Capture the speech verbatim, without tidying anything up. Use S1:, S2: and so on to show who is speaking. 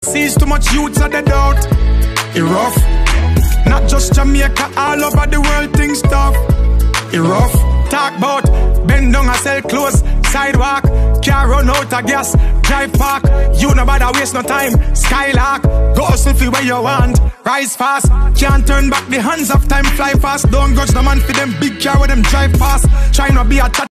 S1: Sees too much youths at the doubt. It rough. Not just Jamaica, all over the world things tough. It rough. Talk about bend down and sell clothes. Sidewalk, car run out of gas. Drive park, you no bother waste no time. Skylark, go hustle for where you want. Rise fast, can't turn back the hands of time. Fly fast, don't grudge the man for them big car with them drive fast. Try not be a